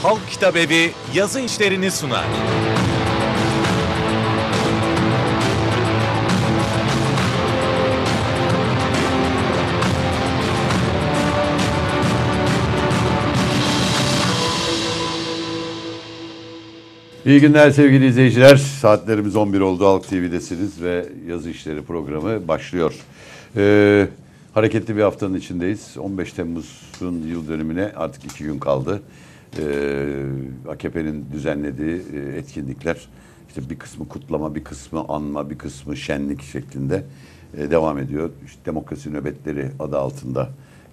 Halk Kitabevi yazı işlerini sunar. İyi günler sevgili izleyiciler. Saatlerimiz 11 oldu. Halk TV'desiniz ve yazı işleri programı başlıyor. Hareketli bir haftanın içindeyiz. 15 Temmuz'un yıl dönümüne artık 2 gün kaldı. AKP'nin düzenlediği etkinlikler, işte bir kısmı kutlama, bir kısmı anma, bir kısmı şenlik şeklinde devam ediyor. İşte demokrasi nöbetleri adı altında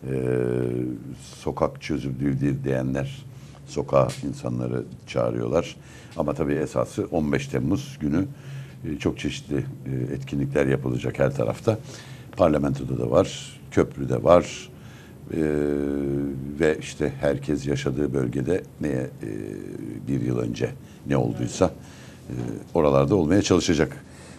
sokak çözümlüğüdür diyenler sokağa insanları çağırıyorlar. Ama tabii esası 15 Temmuz günü çok çeşitli etkinlikler yapılacak her tarafta. Parlamentoda da var, köprüde var ve işte herkes yaşadığı bölgede neye bir yıl önce ne olduysa oralarda olmaya çalışacak.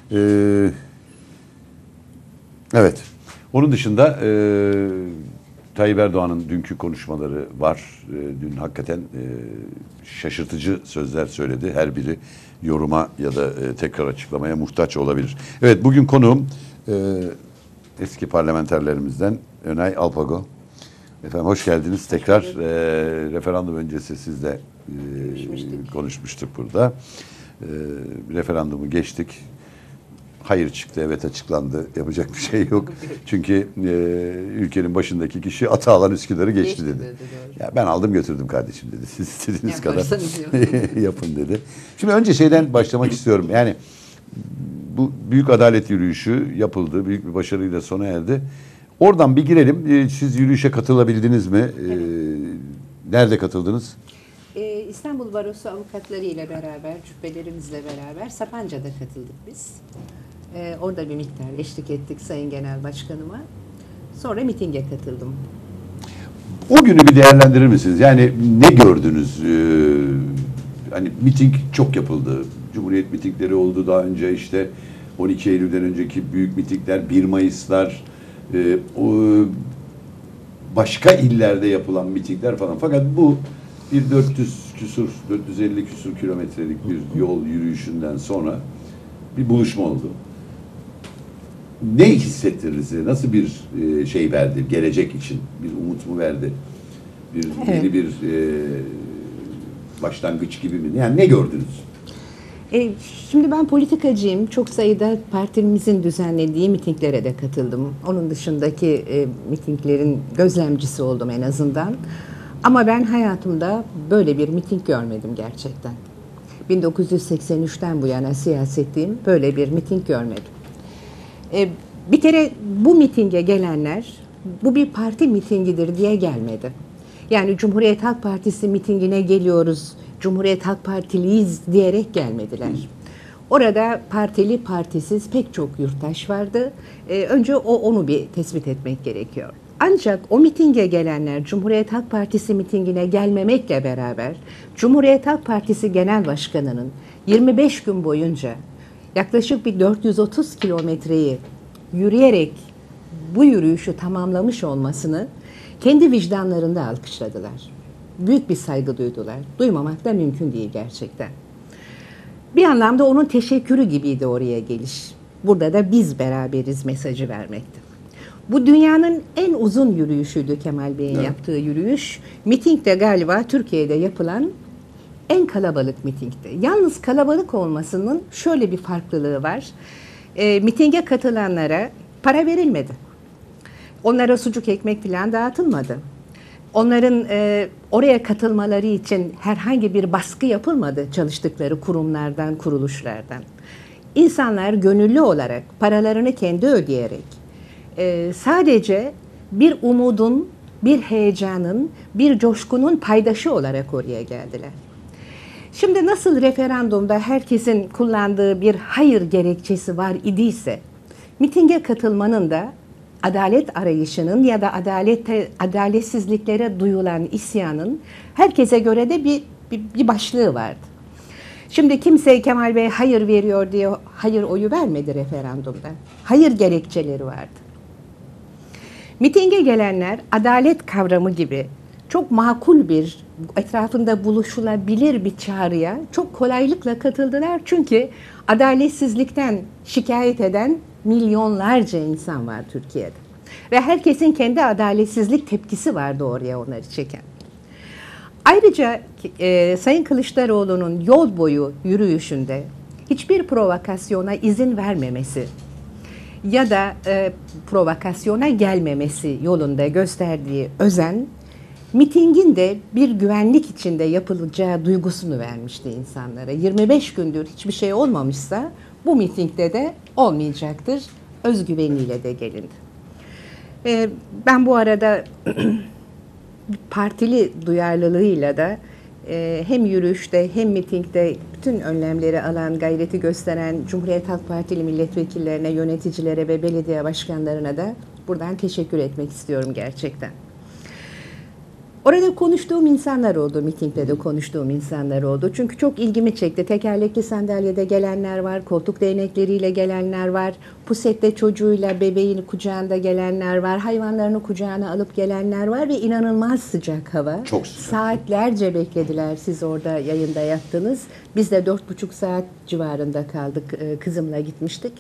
Evet, onun dışında Tayyip Erdoğan'ın dünkü konuşmaları var. Dün hakikaten şaşırtıcı sözler söyledi. Her biri yoruma ya da tekrar açıklamaya muhtaç olabilir. Evet, bugün konuğum eski parlamenterlerimizden Önay Alpago. Efendim hoş geldiniz. Tekrar referandum öncesi sizle konuşmuştuk burada. Referandumu geçtik. Hayır çıktı, evet açıklandı. Yapacak bir şey yok. Çünkü ülkenin başındaki kişi ata alan Üsküdar'ı geçti dedi. Ya ben aldım götürdüm kardeşim dedi. Siz istediğiniz kadar yapın dedi. Şimdi önce şeyden başlamak istiyorum. Yani bu büyük adalet yürüyüşü yapıldı. Büyük bir başarıyla sona erdi. Oradan bir girelim. Siz yürüyüşe katılabildiniz mi? Evet. Nerede katıldınız? İstanbul Barosu avukatları ile beraber, cübbelerimizle beraber Sapanca'da katıldık biz. Orada bir miktar eşlik ettik Sayın Genel Başkanıma. Sonra mitinge katıldım. O günü bir değerlendirir misiniz? Yani ne gördünüz? Hani miting çok yapıldı. Cumhuriyet mitingleri oldu daha önce, işte 12 Eylül'den önceki büyük mitingler, 1 Mayıs'lar, başka illerde yapılan mitingler falan. Fakat bu bir 450 küsur kilometrelik bir yol yürüyüşünden sonra bir buluşma oldu. Ne hissettirdi size? Nasıl bir şey verdi? Gelecek için bir umut mu verdi? Yeni bir başlangıç gibi mi? Yani ne gördünüz? Şimdi ben politikacıyım. Çok sayıda partimizin düzenlediği mitinglere de katıldım. Onun dışındaki mitinglerin gözlemcisi oldum en azından. Ama ben hayatımda böyle bir miting görmedim gerçekten. 1983'ten bu yana siyasetteyim, böyle bir miting görmedim. Bir kere bu mitinge gelenler, bu bir parti mitingidir diye gelmedi. Yani Cumhuriyet Halk Partisi mitingine geliyoruz, Cumhuriyet Halk Partiliyiz diyerek gelmediler. Orada partili partisiz pek çok yurttaş vardı. Önce onu bir tespit etmek gerekiyor. Ancak o mitinge gelenler Cumhuriyet Halk Partisi mitingine gelmemekle beraber Cumhuriyet Halk Partisi Genel Başkanı'nın 25 gün boyunca yaklaşık bir 430 kilometreyi yürüyerek bu yürüyüşü tamamlamış olmasını kendi vicdanlarında alkışladılar. Büyük bir saygı duydular. Duymamak da mümkün değil gerçekten. Bir anlamda onun teşekkürü gibiydi oraya geliş. Burada da biz beraberiz mesajı vermekti. Bu dünyanın en uzun yürüyüşüydü Kemal Bey'in yaptığı yürüyüş. Miting de galiba Türkiye'de yapılan en kalabalık mitingdi. Yalnız kalabalık olmasının şöyle bir farklılığı var. Mitinge katılanlara para verilmedi. Onlara sucuk ekmek falan dağıtılmadı. Onların oraya katılmaları için herhangi bir baskı yapılmadı çalıştıkları kurumlardan, kuruluşlardan. İnsanlar gönüllü olarak paralarını kendi ödeyerek sadece bir umudun, bir heyecanın, bir coşkunun paydaşı olarak oraya geldiler. Şimdi nasıl referandumda herkesin kullandığı bir hayır gerekçesi var idiyse, mitinge katılmanın da adalet arayışının ya da adaletsizliklere duyulan isyanın herkese göre de bir başlığı vardı. Şimdi kimse Kemal Bey hayır veriyor diye hayır oyu vermedi referandumda. Hayır gerekçeleri vardı. Mitinge gelenler adalet kavramı gibi çok makul bir, etrafında buluşulabilir bir çağrıya çok kolaylıkla katıldılar. Çünkü adaletsizlikten şikayet eden milyonlarca insan var Türkiye'de. Ve herkesin kendi adaletsizlik tepkisi vardı oraya onları çeken. Ayrıca Sayın Kılıçdaroğlu'nun yol boyu yürüyüşünde hiçbir provokasyona izin vermemesi ya da provokasyona gelmemesi yolunda gösterdiği özen, mitingin de bir güvenlik içinde yapılacağı duygusunu vermişti insanlara. 25 gündür hiçbir şey olmamışsa bu mitingde de olmayacaktır. Özgüveniyle de gelindi. Ben bu arada partili duyarlılığıyla da hem yürüyüşte hem mitingde bütün önlemleri alan, gayreti gösteren Cumhuriyet Halk Partili milletvekillerine, yöneticilere ve belediye başkanlarına da buradan teşekkür etmek istiyorum gerçekten. Orada konuştuğum insanlar oldu, mitingde de konuştuğum insanlar oldu. Çünkü çok ilgimi çekti. Tekerlekli sandalyede gelenler var, koltuk değnekleriyle gelenler var, pusette çocuğuyla bebeğini kucağında gelenler var, hayvanlarını kucağına alıp gelenler var ve inanılmaz sıcak hava. Çok sıcak. Saatlerce beklediler, siz orada yayında yattınız. Biz de 4,5 saat civarında kaldık, kızımla gitmiştik.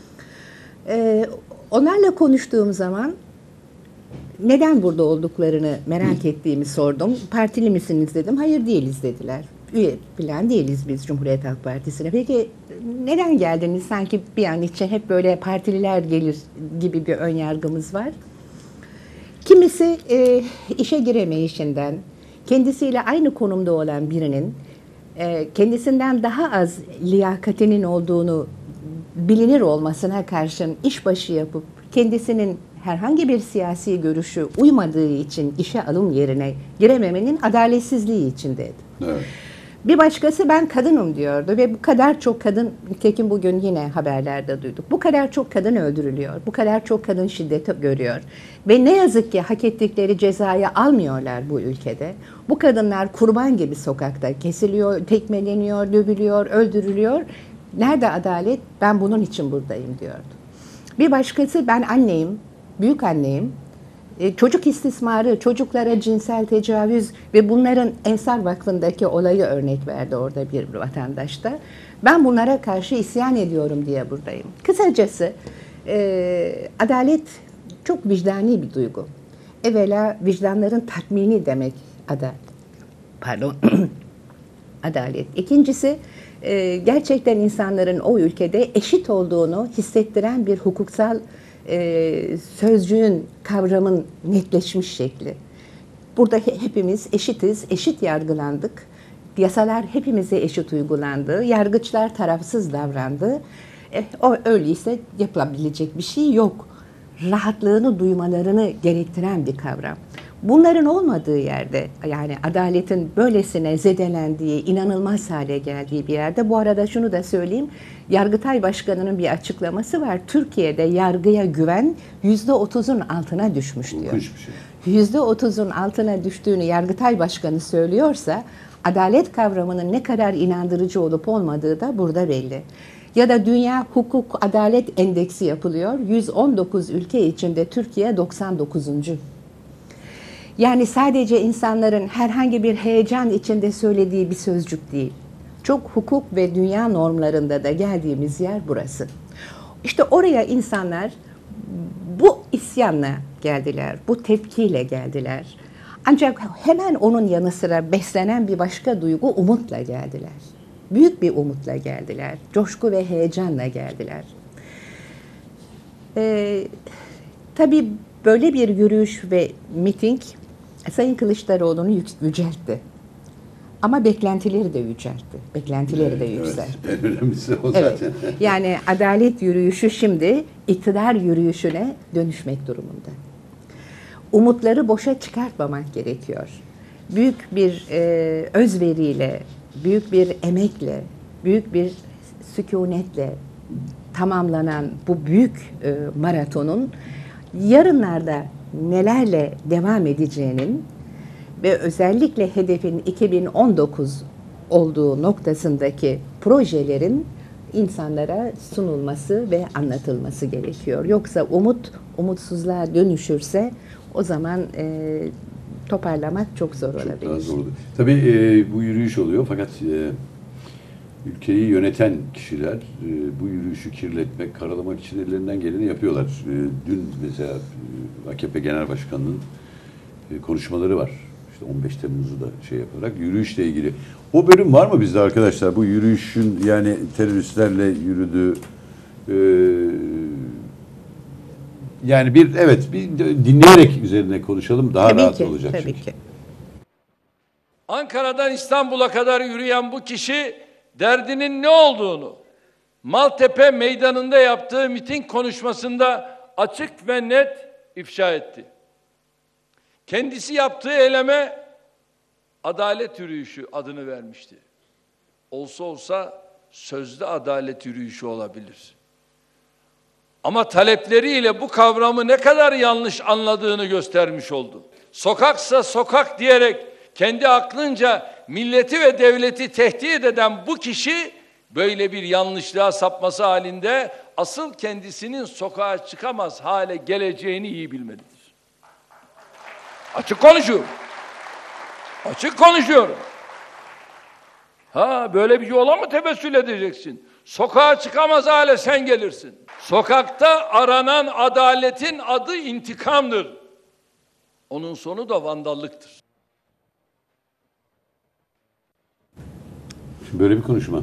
Onlarla konuştuğum zaman neden burada olduklarını merak ettiğimi sordum. Partili misiniz dedim. Hayır değiliz dediler. Üye falan değiliz biz Cumhuriyet Halk Partisi'ne. Peki neden geldiniz? Sanki bir an için hep böyle partililer gelir gibi bir ön yargımız var. Kimisi işe giremeyişinden, kendisiyle aynı konumda olan birinin kendisinden daha az liyakatinin olduğunu bilinir olmasına karşın işbaşı yapıp kendisinin herhangi bir siyasi görüşü uymadığı için işe alım yerine girememenin adaletsizliği içindeydi. Evet. Bir başkası ben kadınım diyordu ve bu kadar çok kadın, nitekim bugün yine haberlerde duyduk. Bu kadar çok kadın öldürülüyor, bu kadar çok kadın şiddeti görüyor. Ve ne yazık ki hak ettikleri cezayı almıyorlar bu ülkede. Bu kadınlar kurban gibi sokakta kesiliyor, tekmeleniyor, dövülüyor, öldürülüyor. Nerede adalet? Ben bunun için buradayım diyordu. Bir başkası ben anneyim, büyük anneyim. Çocuk istismarı, çocuklara cinsel tecavüz ve bunların Ensar Vakfı'ndaki olayı örnek verdi orada bir vatandaş da. Ben bunlara karşı isyan ediyorum diye buradayım. Kısacası adalet çok vicdani bir duygu. Evvela vicdanların tatmini demek adalet. İkincisi gerçekten insanların o ülkede eşit olduğunu hissettiren bir hukuksal sözcüğün, kavramın netleşmiş şekli. Burada hepimiz eşitiz, eşit yargılandık. Yasalar hepimize eşit uygulandı. Yargıçlar tarafsız davrandı. Öyleyse yapılabilecek bir şey yok. Rahatlığını duymalarını gerektiren bir kavram. Bunların olmadığı yerde, yani adaletin böylesine zedelendiği, inanılmaz hale geldiği bir yerde, bu arada şunu da söyleyeyim, Yargıtay Başkanı'nın bir açıklaması var. Türkiye'de yargıya güven %30'un altına düşmüş diyor. %30'un altına düştüğünü Yargıtay Başkanı söylüyorsa, adalet kavramının ne kadar inandırıcı olup olmadığı da burada belli. Ya da Dünya Hukuk Adalet Endeksi yapılıyor. 119 ülke içinde Türkiye 99. Yani sadece insanların herhangi bir heyecan içinde söylediği bir sözcük değil. Çok hukuk ve dünya normlarında da geldiğimiz yer burası. İşte oraya insanlar bu isyanla geldiler, bu tepkiyle geldiler. Ancak hemen onun yanı sıra beslenen bir başka duygu umutla geldiler. Büyük bir umutla geldiler, coşku ve heyecanla geldiler. Tabii böyle bir yürüyüş ve miting Sayın Kılıçdaroğlu'nu yüceltti. Ama beklentileri de yüceltti. Beklentileri de yükseltti. Evet, en önemlisi o zaten. Evet. Yani adalet yürüyüşü şimdi iktidar yürüyüşüne dönüşmek durumunda. Umutları boşa çıkartmamak gerekiyor. Büyük bir özveriyle, büyük bir emekle, büyük bir sükunetle tamamlanan bu büyük maratonun yarınlarda nelerle devam edeceğinin ve özellikle hedefin 2019 olduğu noktasındaki projelerin insanlara sunulması ve anlatılması gerekiyor. Yoksa umutsuzluğa dönüşürse o zaman toparlamak çok zor Çok daha olabilir. zordu. Tabii bu yürüyüş oluyor fakat ülkeyi yöneten kişiler bu yürüyüşü kirletmek, karalamak için ellerinden geleni yapıyorlar. Dün mesela AKP Genel Başkanı'nın konuşmaları var. İşte 15 Temmuz'u da şey yaparak yürüyüşle ilgili. O bölüm var mı bizde arkadaşlar? Bu yürüyüşün yani teröristlerle yürüdüğü yani bir dinleyerek üzerine konuşalım. Daha rahat olacak tabii çünkü. ki. Ankara'dan İstanbul'a kadar yürüyen bu kişi derdinin ne olduğunu Maltepe Meydanı'nda yaptığı miting konuşmasında açık ve net ifşa etti. Kendisi yaptığı eyleme adalet yürüyüşü adını vermişti. Olsa olsa sözlü adalet yürüyüşü olabilir. Ama talepleriyle bu kavramı ne kadar yanlış anladığını göstermiş oldu. Sokaksa sokak diyerek kendi aklınca milleti ve devleti tehdit eden bu kişi böyle bir yanlışlığa sapması halinde asıl kendisinin sokağa çıkamaz hale geleceğini iyi bilmelidir. Açık konuşuyorum. Açık konuşuyorum. Böyle bir yola mı tevessül edeceksin? Sokağa çıkamaz hale sen gelirsin. Sokakta aranan adaletin adı intikamdır. Onun sonu da vandallıktır. Şimdi böyle bir konuşma.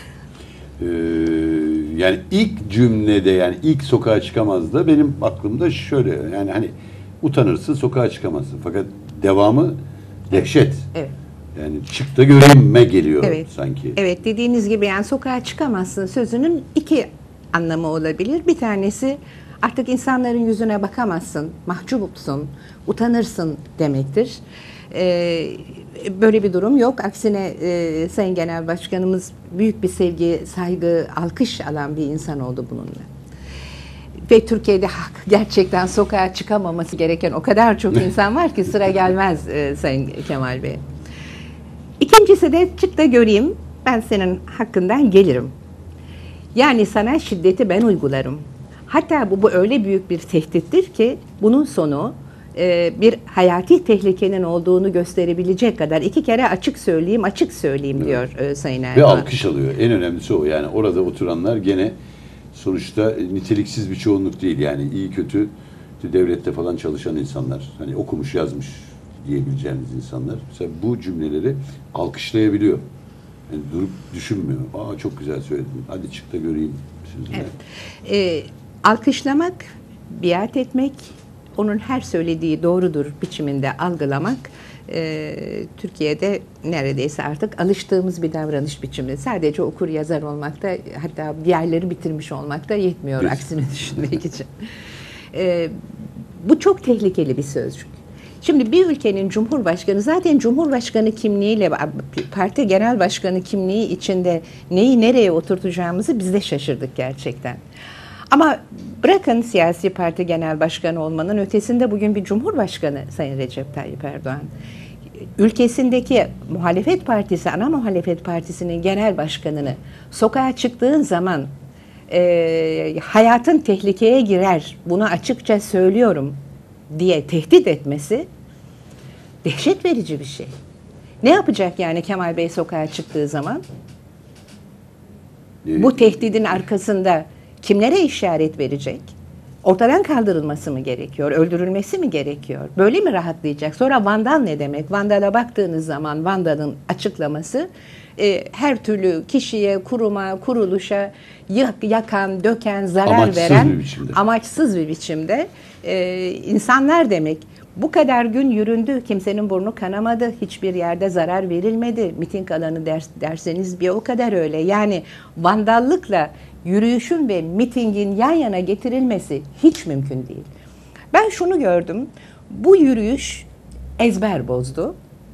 Yani ilk cümlede yani ilk sokağa çıkamaz da benim aklımda şöyle yani hani utanırsın sokağa çıkamazsın. Fakat devamı dehşet. Evet. Yani çık da göreyim'e geliyor sanki. Evet, dediğiniz gibi yani sokağa çıkamazsın sözünün iki anlamı olabilir. Bir tanesi artık insanların yüzüne bakamazsın, mahcupsun, utanırsın demektir. Böyle bir durum yok. Aksine Sayın Genel Başkanımız büyük bir sevgi, saygı, alkış alan bir insan oldu bununla. Ve Türkiye'de gerçekten sokağa çıkamaması gereken o kadar çok insan var ki sıra gelmez Sayın Kemal Bey. İkincisi de çık da göreyim, ben senin hakkından gelirim. Yani sana şiddeti ben uygularım. Hatta bu öyle büyük bir tehdittir ki bunun sonu bir hayati tehlikenin olduğunu gösterebilecek kadar iki kere açık söyleyeyim diyor Sayın Erdoğan. Ve alkış alıyor. En önemlisi o. Yani orada oturanlar gene sonuçta niteliksiz bir çoğunluk değil. Yani iyi kötü devlette falan çalışan insanlar. Hani okumuş yazmış diyebileceğimiz insanlar. Mesela bu cümleleri alkışlayabiliyor. Yani durup düşünmüyor. Çok güzel söyledin. Hadi çık da göreyim sözüne. Evet. Alkışlamak, biat etmek, onun her söylediği doğrudur biçiminde algılamak Türkiye'de neredeyse artık alıştığımız bir davranış biçimi. Sadece okur yazar olmakta, hatta bir yerleri bitirmiş olmakta yetmiyor aksini düşünmek için. Bu çok tehlikeli bir sözcük. Şimdi bir ülkenin cumhurbaşkanı zaten cumhurbaşkanı kimliğiyle parti genel başkanı kimliği içinde neyi nereye oturtacağımızı biz de şaşırdık gerçekten. Ama bırakın siyasi parti genel başkanı olmanın ötesinde bugün bir cumhurbaşkanı Sayın Recep Tayyip Erdoğan. Ülkesindeki muhalefet partisi, ana muhalefet partisinin genel başkanını sokağa çıktığın zaman hayatın tehlikeye girer, bunu açıkça söylüyorum diye tehdit etmesi dehşet verici bir şey. Ne yapacak yani Kemal Bey sokağa çıktığı zaman? Bu tehdidin arkasında kimlere işaret verecek? Ortadan kaldırılması mı gerekiyor? Öldürülmesi mi gerekiyor? Böyle mi rahatlayacak? Sonra vandal ne demek? Vandala baktığınız zaman vandalın açıklaması her türlü kişiye, kuruma, kuruluşa yakan, döken, zarar veren amaçsız bir biçimde insanlar demek. Bu kadar gün yüründü, kimsenin burnu kanamadı, hiçbir yerde zarar verilmedi. Miting alanı derseniz bir o kadar öyle. Yani vandallıkla yürüyüşün ve mitingin yan yana getirilmesi hiç mümkün değil. Ben şunu gördüm, bu yürüyüş ezber bozdu.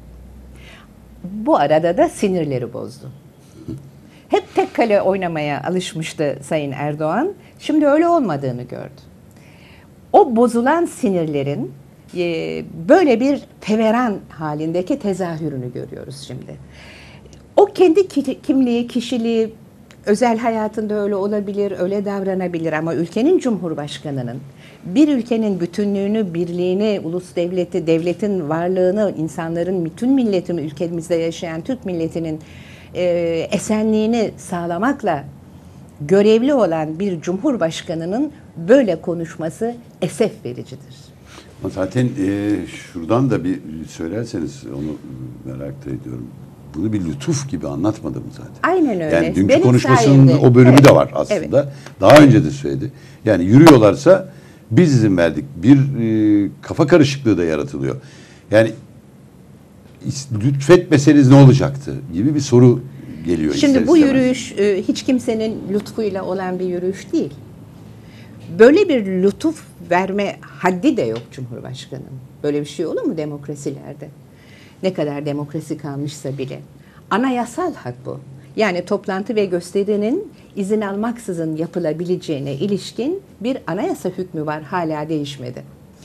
Bu arada da sinirleri bozdu. Hep tek kale oynamaya alışmıştı Sayın Erdoğan. Şimdi öyle olmadığını gördü. O bozulan sinirlerin böyle bir feveran halindeki tezahürünü görüyoruz şimdi. O kendi kimliği, kişiliği, özel hayatında öyle olabilir, öyle davranabilir ama ülkenin cumhurbaşkanının bir ülkenin bütünlüğünü, birliğini, ulus devleti, devletin varlığını, insanların, bütün milletin, ülkemizde yaşayan Türk milletinin esenliğini sağlamakla görevli olan bir cumhurbaşkanının böyle konuşması esef vericidir. Zaten şuradan da bir söylerseniz onu merak da ediyorum. Bunu bir lütuf gibi anlatmadım zaten. Aynen öyle. Yani dünkü Benim konuşmasının sayemde. o bölümü Evet. de var aslında. Evet. Daha önce de söyledi. Yani yürüyorlarsa biz izin verdik. Bir kafa karışıklığı da yaratılıyor. Yani lütfetmeseniz ne olacaktı gibi bir soru geliyor. Şimdi bu istemez. yürüyüş hiç kimsenin lütfuyla olan bir yürüyüş değil. Böyle bir lütuf verme haddi de yok Cumhurbaşkanı'nın. Böyle bir şey olur mu demokrasilerde? Ne kadar demokrasi kalmışsa bile. Anayasal hak bu. Yani toplantı ve gösterinin izin almaksızın yapılabileceğine ilişkin bir anayasa hükmü var, hala değişmedi.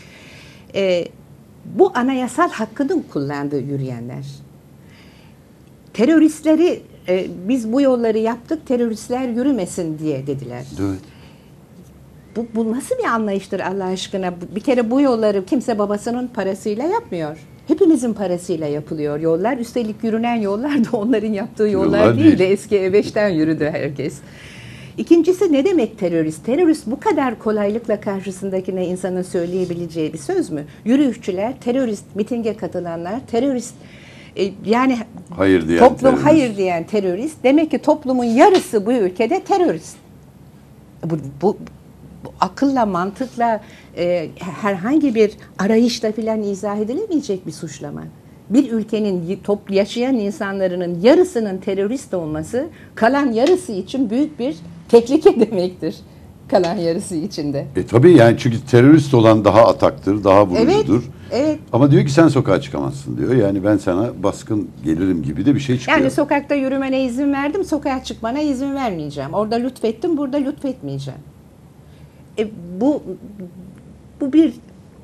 Bu anayasal hakkını kullandı yürüyenler. Teröristleri biz bu yolları yaptık, teröristler yürümesin diye dediler. Evet. Bu nasıl bir anlayıştır Allah aşkına? Bir kere bu yolları kimse babasının parasıyla yapmıyor. Hepimizin parasıyla yapılıyor yollar. Üstelik yürünen yollar da onların yaptığı yollar değil de eski E5'ten yürüdü herkes. İkincisi, ne demek terörist? Terörist bu kadar kolaylıkla karşısındakine insanın söyleyebileceği bir söz mü? Yürüyüşçüler, terörist, mitinge katılanlar, terörist, yani Hayır diyen toplum terörist. hayır diyen terörist. Demek ki toplumun yarısı bu ülkede terörist. Bu akılla, mantıkla, herhangi bir arayışla filan izah edilemeyecek bir suçlama. Bir ülkenin yaşayan insanların yarısının terörist olması, kalan yarısı için büyük bir tehlike demektir. Kalan yarısı için de. Tabii yani çünkü terörist olan daha ataktır, daha vurucudur. Evet. Ama diyor ki sen sokağa çıkamazsın diyor. Yani ben sana baskın gelirim gibi de bir şey çıkıyor. Yani sokakta yürümene izin verdim, sokağa çıkmana izin vermeyeceğim. Orada lütfettim, burada lütfetmeyeceğim. Bu bir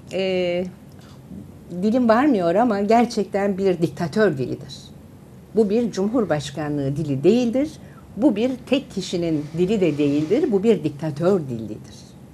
dilim varmıyor ama gerçekten bir diktatör dilidir. Bu bir cumhurbaşkanlığı dili değildir. Bu bir tek kişinin dili de değildir. Bu bir diktatör dilidir.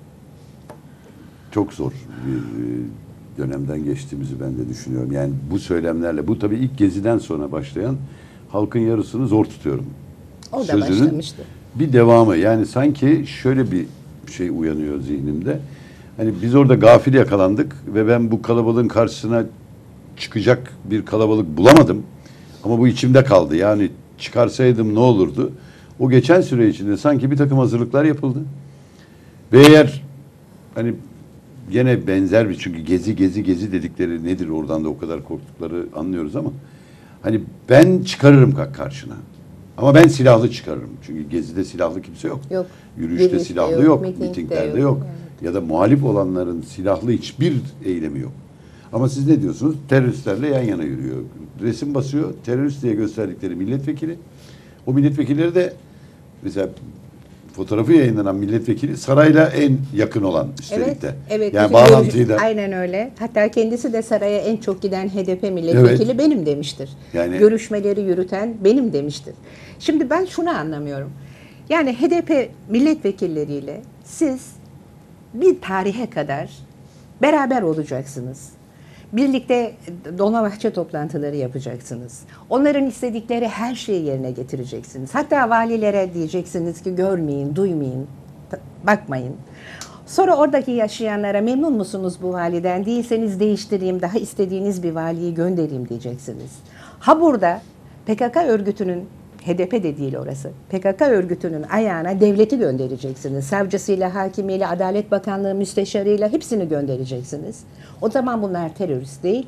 Çok zor bir dönemden geçtiğimizi ben de düşünüyorum. Yani bu söylemlerle, bu tabii ilk Gezi'den sonra başlayan halkın yarısını zor tutuyorum. O da Sözünün başlamıştı. bir devamı. Yani sanki şöyle bir şey uyanıyor zihnimde. Hani biz orada gafil yakalandık ve ben bu kalabalığın karşısına çıkacak bir kalabalık bulamadım. Ama bu içimde kaldı. Yani çıkarsaydım ne olurdu? O geçen süre içinde sanki bir takım hazırlıklar yapıldı. Ve eğer hani gene benzer bir, çünkü gezi dedikleri nedir, oradan da o kadar korktukları anlıyoruz ama hani ben çıkarırım karşına. Ama ben silahlı çıkarırım. Çünkü gezide silahlı kimse yok. Yok. Yürüyüşte Yürüyüşte silahlı yok, yok, mitingde mitinglerde yok. yok. Evet. Ya da muhalif olanların silahlı hiçbir eylemi yok. Ama siz ne diyorsunuz? Teröristlerle yan yana yürüyor. Resim basıyor. Terörist diye gösterdikleri milletvekili. O milletvekilleri de mesela fotoğrafı yayınlanan milletvekili sarayla en yakın olan üstelik de. Evet. Yani bağlantıyı da. Aynen öyle. Hatta kendisi de saraya en çok giden HDP milletvekili benim demiştir. Yani görüşmeleri yürüten benim demiştir. Şimdi ben şunu anlamıyorum. Yani HDP milletvekilleriyle siz bir tarihe kadar beraber olacaksınız. Birlikte Dolmabahçe toplantıları yapacaksınız. Onların istedikleri her şeyi yerine getireceksiniz. Hatta valilere diyeceksiniz ki görmeyin, duymayın, bakmayın. Sonra oradaki yaşayanlara memnun musunuz bu validen? Değilseniz değiştireyim, daha istediğiniz bir valiyi göndereyim diyeceksiniz. Ha burada PKK örgütünün, HDP de değil orası, PKK örgütünün ayağına devleti göndereceksiniz. Savcısıyla, hakimiyle, Adalet Bakanlığı müsteşarıyla hepsini göndereceksiniz. O zaman bunlar terörist değil.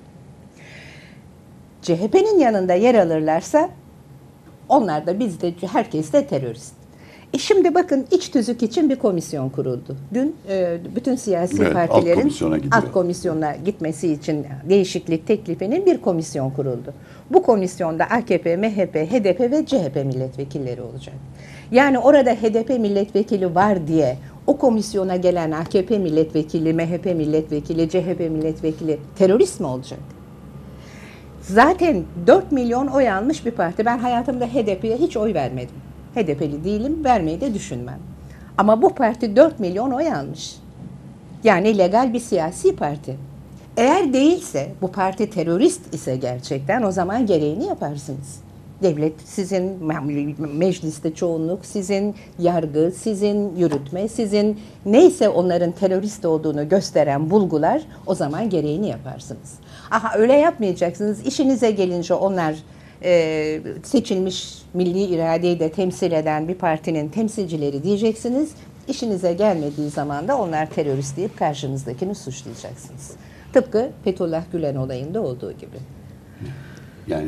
CHP'nin yanında yer alırlarsa onlar da biz de herkes de terörist. Şimdi bakın iç tüzük için bir komisyon kuruldu. Dün bütün siyasi partilerin alt komisyona gitmesi için değişiklik teklifinin bir komisyon kuruldu. Bu komisyonda AKP, MHP, HDP ve CHP milletvekilleri olacak. Yani orada HDP milletvekili var diye o komisyona gelen AKP milletvekili, MHP milletvekili, CHP milletvekili terörist mi olacak? Zaten 4 milyon oy almış bir parti. Ben hayatımda HDP'ye hiç oy vermedim. HDP'li değilim, vermeyi de düşünmem. Ama bu parti 4 milyon oy almış. Yani legal bir siyasi parti. Eğer değilse, bu parti terörist ise gerçekten o zaman gereğini yaparsınız. Devlet sizin, mecliste çoğunluk sizin, yargı sizin, yürütme sizin, neyse onların terörist olduğunu gösteren bulgular, o zaman gereğini yaparsınız. Aha öyle yapmayacaksınız. İşinize gelince onlar seçilmiş milli iradeyi de temsil eden bir partinin temsilcileri diyeceksiniz. İşinize gelmediği zaman da onlar terörist deyip karşınızdakini suçlayacaksınız. Tıpkı Fethullah Gülen olayında olduğu gibi. Yani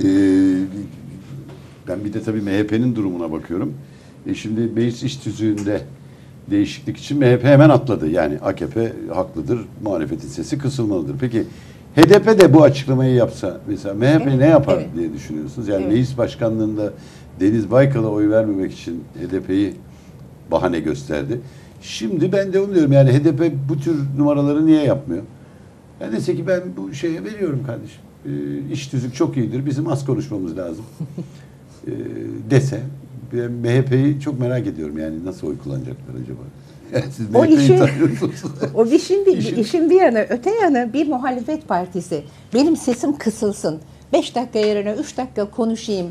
ben bir de tabii MHP'nin durumuna bakıyorum. Şimdi meclis iş tüzüğünde değişiklik için MHP hemen atladı. Yani AKP haklıdır, muhalefetin sesi kısılmalıdır. Peki HDP de bu açıklamayı yapsa mesela MHP ne yapar evet. diye düşünüyorsunuz? Yani Evet. meclis başkanlığında Deniz Baykal'a oy vermemek için HDP'yi bahane gösterdi. Şimdi ben de onu diyorum, yani HDP bu tür numaraları niye yapmıyor? Yani dese ki ben bu şeye veriyorum kardeşim. İş tüzük çok iyidir. Bizim az konuşmamız lazım. Dese. Ben MHP'yi çok merak ediyorum, yani nasıl oy kullanacaklar acaba? Yani siz O MHP'yi işi, tanıyorsunuz. o işin bir yana, öte yana bir muhalefet partisi benim sesim kısılsın, 5 dakika yerine 3 dakika konuşayım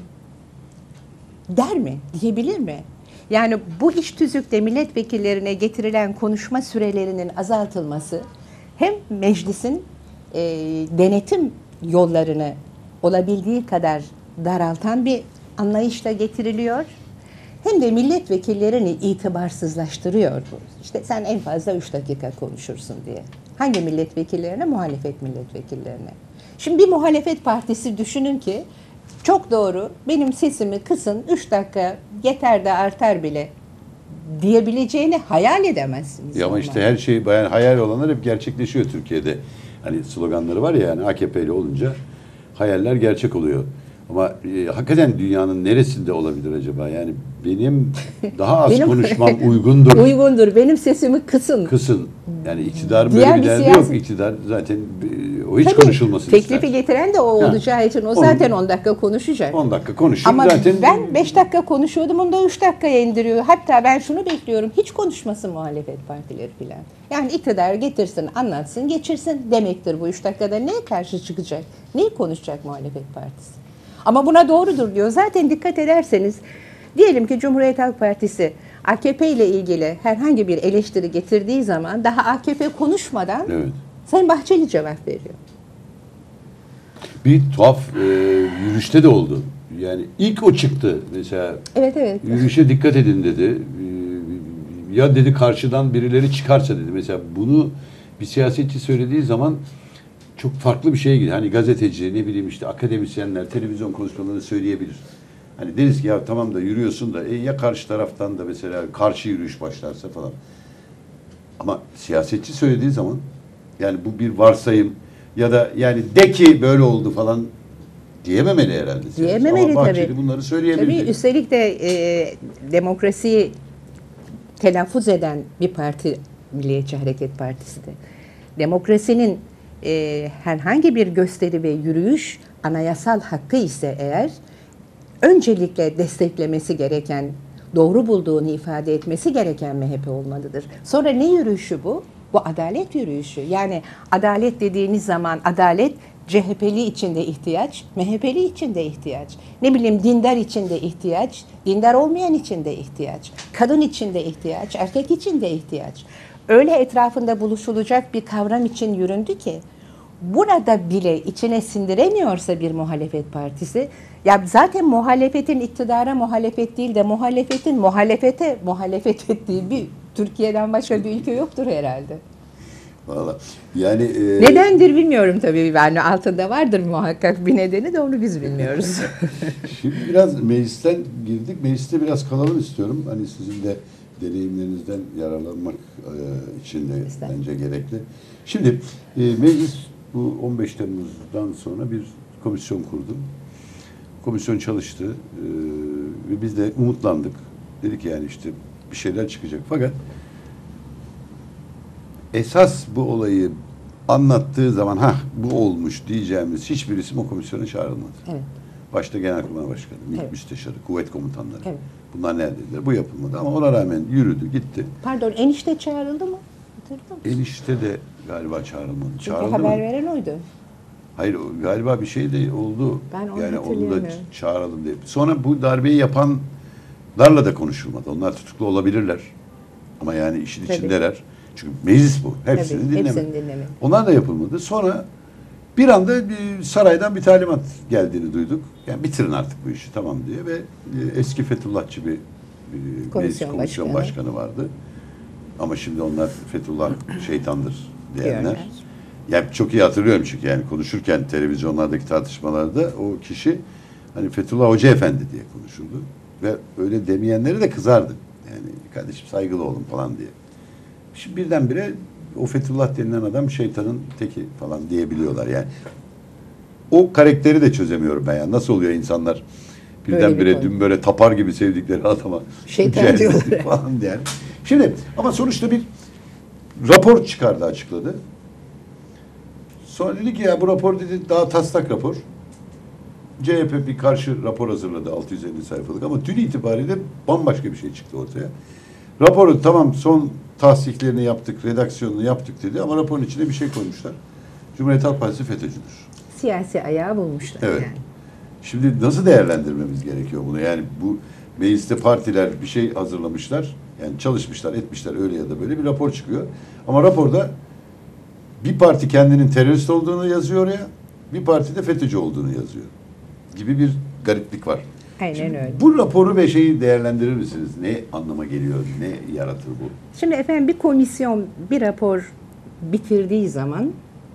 der mi? Diyebilir mi? Yani bu iş tüzükte milletvekillerine getirilen konuşma sürelerinin azaltılması hem meclisin denetim yollarını olabildiği kadar daraltan bir anlayışla getiriliyor, hem de milletvekillerini itibarsızlaştırıyor bu. İşte sen en fazla 3 dakika konuşursun diye. Hangi milletvekillerine? Muhalefet milletvekillerine. Şimdi bir muhalefet partisi düşünün ki çok doğru, benim sesimi kısın, 3 dakika yeter de artar bile diyebileceğini hayal edemezsiniz. Ya ama normal. işte her şey bayan hayal olanlar hep gerçekleşiyor Türkiye'de. Hani sloganları var ya, yani AKP'li olunca hayaller gerçek oluyor. Ama hakikaten dünyanın neresinde olabilir acaba? Yani benim daha az konuşmam uygundur. Uygundur. Benim sesimi kısın. Kısın. Yani iktidar Diğer böyle bir bir derdi siyasi- yok. İktidar zaten o hiç Tabii, konuşulmasını teklifi ister. getiren de o Ha. olacağı için o Onu- zaten 10 dakika konuşacak. 10 dakika konuşuyor. Ama zaten ben 5 dakika konuşuyordum, onu da 3 dakikaya indiriyor. Hatta ben şunu bekliyorum, hiç konuşmasın muhalefet partileri filan. Yani iktidar getirsin, anlatsın, geçirsin demektir bu 3 dakikada. Neye karşı çıkacak? Neyi konuşacak muhalefet partisi? Ama buna doğrudur diyor. Zaten dikkat ederseniz, diyelim ki Cumhuriyet Halk Partisi AKP ile ilgili herhangi bir eleştiri getirdiği zaman daha AKP konuşmadan Evet. Sayın Bahçeli cevap veriyor. bir tuhaf yürüyüşte de oldu. Yani ilk o çıktı mesela. Evet, evet. Yürüyüşe dikkat edin dedi. Ya dedi karşıdan birileri çıkarsa dedi. Mesela bunu bir siyasetçi söylediği zaman çok farklı bir şeye gidiyor. Hani gazeteci, ne bileyim işte akademisyenler, televizyon konuşmalarını söyleyebilir. Hani deriz ki ya tamam da yürüyorsun da ya karşı taraftan da mesela karşı yürüyüş başlarsa falan. Ama siyasetçi söylediği zaman, yani bu bir varsayım ya da yani de ki böyle oldu falan diyememeli herhalde. siyasetçi. Diyememeli Ama Bahçeli tabii. bunları söyleyebildi. Tabii, üstelik de demokrasiyi telaffuz eden bir parti, Milliyetçi Hareket Partisi de. Demokrasinin herhangi bir gösteri ve yürüyüş anayasal hakkı ise eğer, öncelikle desteklemesi gereken, doğru bulduğunu ifade etmesi gereken MHP olmalıdır. Sonra ne yürüyüşü bu? Bu adalet yürüyüşü. Yani adalet dediğiniz zaman adalet CHP'li için de ihtiyaç, MHP'li için de ihtiyaç. Ne bileyim dindar için de ihtiyaç, dindar olmayan için de ihtiyaç. Kadın için de ihtiyaç, erkek için de ihtiyaç. Öyle etrafında buluşulacak bir kavram için yüründü ki, burada bile içine sindiremiyorsa bir muhalefet partisi, ya zaten muhalefetin iktidara muhalefet değil de muhalefetin muhalefete muhalefet ettiği bir Türkiye'den başka bir ülke yoktur herhalde. Vallahi yani Nedendir bilmiyorum tabii, yani altında vardır muhakkak bir nedeni de onu biz bilmiyoruz. şimdi biraz meclisten girdik. Mecliste biraz kalalım istiyorum. Hani sizin de deneyimlerinizden yararlanmak için de bence gerekli. Şimdi meclis bu 15 Temmuz'dan sonra bir komisyon kurdu. Komisyon çalıştı ve biz de umutlandık. Dedik yani işte bir şeyler çıkacak. Fakat esas bu olayı anlattığı zaman bu olmuş diyeceğimiz hiçbir isim o komisyona çağrılmadı. Evet. Başta Genelkurmay Başkanı, MİT Evet. Müsteşarı, kuvvet komutanları. Evet. Bunlar neredeydiler? Bu yapılmadı ama ona rağmen yürüdü, gitti. Pardon, enişte çağrıldı mı? Hatırlıyor musun? Enişte de galiba çağrılmadı. Çünkü Çağrıldı haber mı? veren oydu. Hayır, galiba bir şey de oldu. Ben onu yani onu da hatırlayamıyorum. çağıralım diye. Sonra bu darbeyi yapanlarla da konuşulmadı. Onlar tutuklu olabilirler. Ama yani işin Tabii. içindeler. Çünkü meclis bu. Hepsini Tabii, dinleme. hepsini dinleme. Onlar da yapılmadı. Sonra bir anda bir saraydan bir talimat geldiğini duyduk. Yani bitirin artık bu işi tamam diye ve eski Fethullahçı bir meclis komisyon başkanı vardı. Ama şimdi onlar Fethullah şeytandır diyenler. Diyorlar. Yani çok iyi hatırlıyorum çünkü yani konuşurken televizyonlardaki tartışmalarda o kişi hani Fethullah Hoca Efendi diye konuşurdu. Ve öyle demeyenleri de kızardı. Yani kardeşim saygılı olun falan diye. Şimdi birdenbire o Fethullah denilen adam şeytanın teki falan diyebiliyorlar yani. O karakteri de çözemiyorum ben yani. Nasıl oluyor insanlar birdenbire konu. dün böyle tapar gibi sevdikleri adama Şeytan geldi diyorlar. falan yani. Şimdi ama sonuçta bir rapor çıkardı, açıkladı. Sonra dedi ki ya bu rapor dedi daha taslak rapor. CHP bir karşı rapor hazırladı 650 sayfalık ama dün itibariyle bambaşka bir şey çıktı ortaya. Raporu tamam son tahsihlerini yaptık, redaksiyonunu yaptık dedi ama raporun içine bir şey koymuşlar. Cumhuriyet Halk Partisi FETÖ'cüdür. Siyasi ayağı bulmuşlar Evet. yani. Şimdi nasıl değerlendirmemiz gerekiyor bunu? Yani bu mecliste partiler bir şey hazırlamışlar. Yani çalışmışlar, etmişler öyle ya da böyle bir rapor çıkıyor. Ama raporda bir parti kendinin terörist olduğunu yazıyor oraya, bir parti de FETÖ'cü olduğunu yazıyor. Gibi bir gariplik var. Aynen Şimdi öyle. bu raporu ve şeyi değerlendirir misiniz? Ne anlama geliyor? Ne yaratır bu? Şimdi efendim bir komisyon bir rapor bitirdiği zaman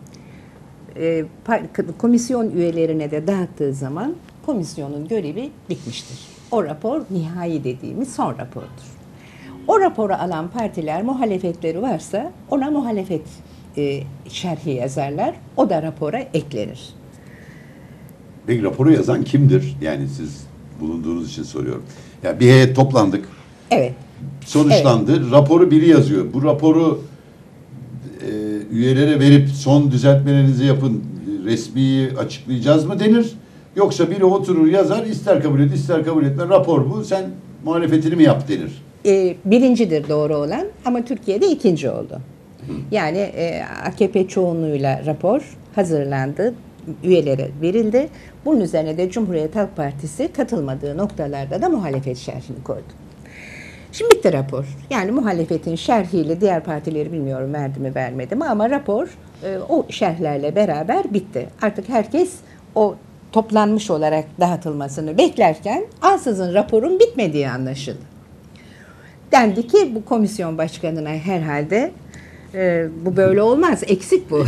komisyon üyelerine de dağıttığı zaman komisyonun görevi bitmiştir. O rapor nihai dediğimiz son rapordur. O raporu alan partiler muhalefetleri varsa ona muhalefet şerhi yazarlar. O da rapora eklenir. Peki raporu yazan kimdir? Yani siz bulunduğunuz için soruyorum. Ya bir heyet toplandık. Evet. Sonuçlandı. Raporu biri yazıyor. Bu raporu üyelere verip son düzeltmelerinizi yapın, resmi açıklayacağız mı denir? Yoksa biri oturur yazar, ister kabul et, ister kabul etme. Rapor bu, sen muhalefetini mi yap denir? Birincidir doğru olan ama Türkiye'de ikinci oldu. Yani AKP çoğunluğuyla rapor hazırlandı, üyelere verildi. Bunun üzerine de Cumhuriyet Halk Partisi katılmadığı noktalarda da muhalefet şerhini koydu. Şimdi bitti rapor. Yani muhalefetin şerhiyle diğer partileri bilmiyorum verdi mi vermedi mi ama rapor o şerhlerle beraber bitti. Artık herkes o toplanmış olarak dağıtılmasını beklerken ansızın raporun bitmediği anlaşıldı. Dendi ki bu komisyon başkanına herhalde bu böyle olmaz, eksik bu.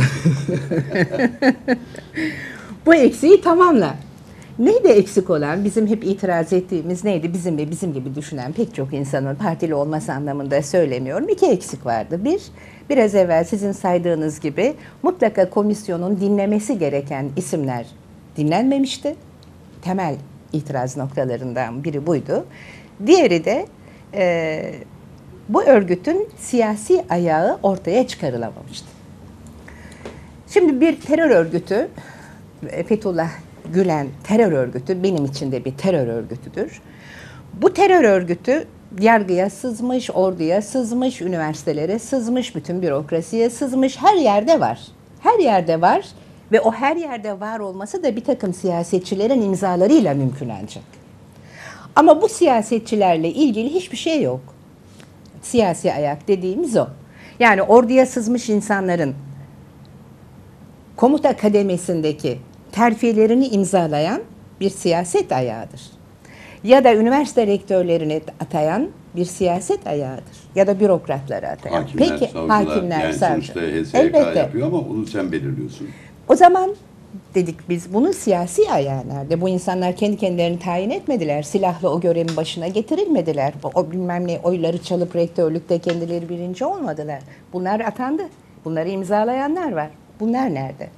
Bu eksiği tamamla. Neydi eksik olan? Bizim hep itiraz ettiğimiz neydi? Bizim ve bizim gibi düşünen pek çok insanın partili olması anlamında söylemiyorum. 2 eksik vardı. Biraz evvel sizin saydığınız gibi mutlaka komisyonun dinlemesi gereken isimler dinlenmemişti. Temel itiraz noktalarından biri buydu. Diğeri de bu örgütün siyasi ayağı ortaya çıkarılamamıştı. Şimdi bir terör örgütü, Fethullah Gülen terör örgütü benim için de bir terör örgütüdür. Bu terör örgütü yargıya sızmış, orduya sızmış, üniversitelere sızmış, bütün bürokrasiye sızmış, her yerde var. Her yerde var ve o her yerde var olması da bir takım siyasetçilerin imzalarıyla mümkün ancak. Ama bu siyasetçilerle ilgili hiçbir şey yok. Siyasi ayak dediğimiz o. Yani orduya sızmış insanların komuta kademesindeki terfilerini imzalayan bir siyaset ayağıdır. Ya da üniversite rektörlerini atayan bir siyaset ayağıdır. Ya da bürokratları atayan. Hakimler, Peki savcılar, hakimler, yani savcı. sonuçta HSYK Elbette. yapıyor ama onu sen belirliyorsun. O zaman dedik biz bunun siyasi ayağı nerede? Bu insanlar kendi kendilerini tayin etmediler. Silahla o görevin başına getirilmediler. O bilmem ne oyları çalıp rektörlükte kendileri birinci olmadılar. Bunlar atandı. Bunları imzalayanlar var. Bunlar nerede?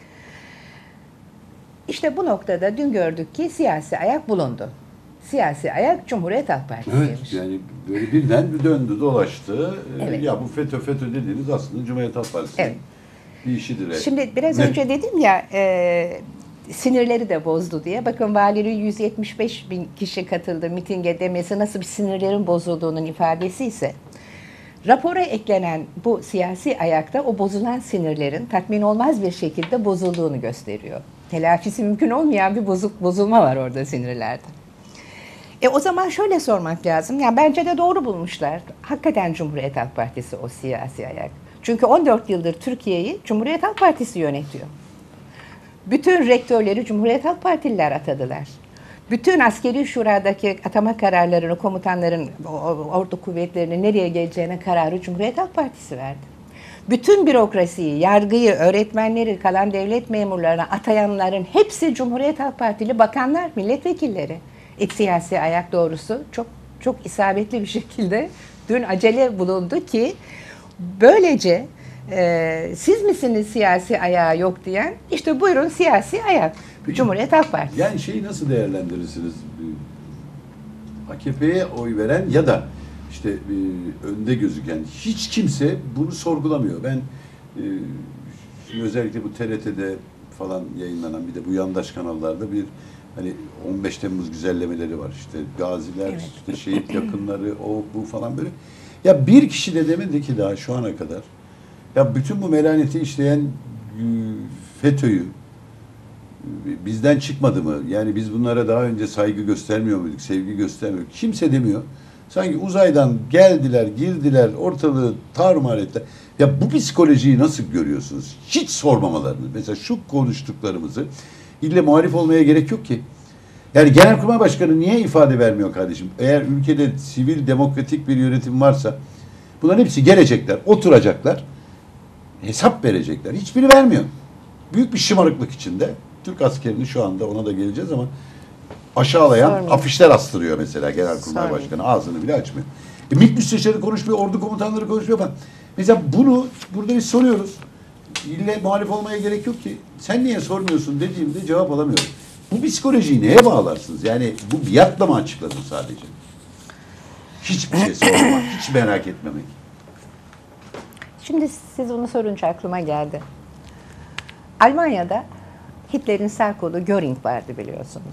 İşte bu noktada dün gördük ki siyasi ayak bulundu. Siyasi ayak Cumhuriyet Halk Partisi'ymiş. Evet, yani böyle birden bir döndü dolaştı. Evet. Ya bu FETÖ dediğiniz aslında Cumhuriyet Halk Partisi'nin Evet. bir işidir. Şimdi biraz önce dedim ya sinirleri de bozdu diye. Bakın valinin 175 bin kişi katıldı mitinge demesi nasıl bir sinirlerin bozulduğunun ifadesi ise, rapora eklenen bu siyasi ayakta o bozulan sinirlerin tatmin olmaz bir şekilde bozulduğunu gösteriyor. Telafisi mümkün olmayan bir bozulma var orada sinirlerde. O zaman şöyle sormak lazım. Yani bence de doğru bulmuşlar. Hakikaten Cumhuriyet Halk Partisi o siyasi ayak. Çünkü 14 yıldır Türkiye'yi Cumhuriyet Halk Partisi yönetiyor. Bütün rektörleri Cumhuriyet Halk Partililer atadılar. Bütün askeri şuradaki atama kararlarını, komutanların, ordu kuvvetlerinin nereye geleceğine kararı Cumhuriyet Halk Partisi verdi. Bütün bürokrasiyi, yargıyı, öğretmenleri, kalan devlet memurlarına atayanların hepsi Cumhuriyet Halk Partili bakanlar, milletvekilleri. Siyasi ayak doğrusu çok isabetli bir şekilde dün acele bulundu ki böylece siz misiniz siyasi ayağı yok diyen? İşte buyurun siyasi ayak. Peki, Cumhuriyet Halk Partisi. Yani şeyi nasıl değerlendirirsiniz? AKP'ye oy veren ya da işte önde gözüken hiç kimse bunu sorgulamıyor. Ben şimdi özellikle bu TRT'de falan yayınlanan bir de bu yandaş kanallarda bir hani 15 Temmuz güzellemeleri var. İşte gaziler, Evet. işte şehit yakınları, o bu falan böyle. Ya bir kişi de demedi ki daha şu ana kadar ya bütün bu melaneti işleyen FETÖ'yü bizden çıkmadı mı? Yani biz bunlara daha önce saygı göstermiyor muyduk, sevgi göstermiyor muyduk? Kimse demiyor. Sanki uzaydan geldiler, girdiler, ortalığı tarumar ettiler. Ya bu psikolojiyi nasıl görüyorsunuz? Hiç sormamalarını. Mesela şu konuştuklarımızı ille muhalif olmaya gerek yok ki. Yani Genelkurmay Başkanı niye ifade vermiyor kardeşim? Eğer ülkede sivil demokratik bir yönetim varsa bunların hepsi gelecekler, oturacaklar, hesap verecekler. Hiçbiri vermiyor. Büyük bir şımarıklık içinde. Türk askerini şu anda ona da geleceğiz ama aşağılayan Sormuyor. afişler astırıyor mesela Genelkurmay Sormuyor. Başkanı. Ağzını bile açmıyor. MİT müsteşarı konuşmuyor, ordu komutanları konuşmuyor falan. Mesela bunu burada biz soruyoruz. İlle muhalif olmaya gerek yok ki. Sen niye sormuyorsun dediğimde cevap alamıyorum. Bu psikolojiyi neye bağlarsınız? Yani bu biatla mı açıkladın sadece? Hiçbir şey sormamak, hiç merak etmemek. Şimdi siz onu sorunca aklıma geldi. Almanya'da Hitler'in sağ kolu Göring vardı biliyorsunuz.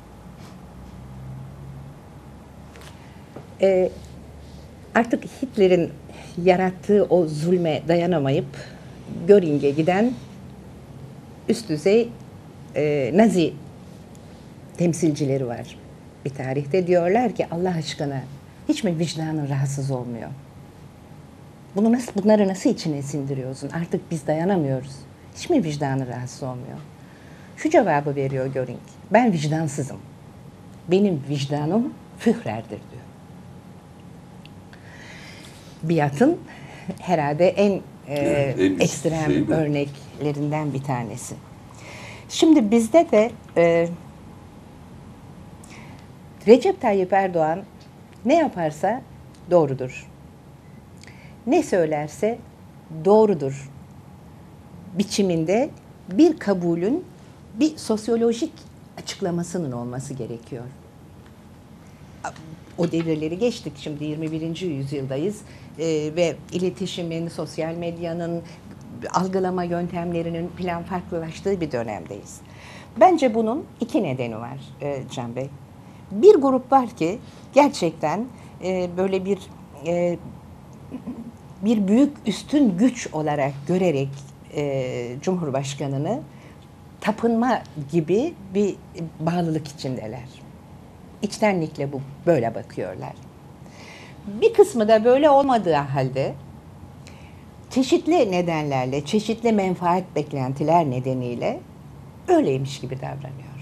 Artık Hitler'in yarattığı o zulme dayanamayıp Göring'e giden üst düzey Nazi temsilcileri var bir tarihte. Diyorlar ki Allah aşkına hiç mi vicdanın rahatsız olmuyor? Bunları nasıl içine sindiriyorsun? Artık biz dayanamıyoruz. Hiç mi vicdanı rahatsız olmuyor? Şu cevabı veriyor Göring. Ben vicdansızım. Benim vicdanım Führer'dir diyor. Biat'ın herhalde en ekstrem örneklerinden bir tanesi. Şimdi bizde de Recep Tayyip Erdoğan ne yaparsa doğrudur. Ne söylerse doğrudur biçiminde bir kabulün, bir sosyolojik açıklamasının olması gerekiyor. O devirleri geçtik, şimdi 21. yüzyıldayız ve iletişimin, sosyal medyanın, algılama yöntemlerinin falan farklılaştığı bir dönemdeyiz. Bence bunun iki nedeni var Can Bey. Bir grup var ki gerçekten böyle bir büyük üstün güç olarak görerek Cumhurbaşkanını tapınma gibi bir bağlılık içindeler. İçtenlikle böyle bakıyorlar. Bir kısmı da böyle olmadığı halde çeşitli nedenlerle, çeşitli menfaat beklentiler nedeniyle öyleymiş gibi davranıyor.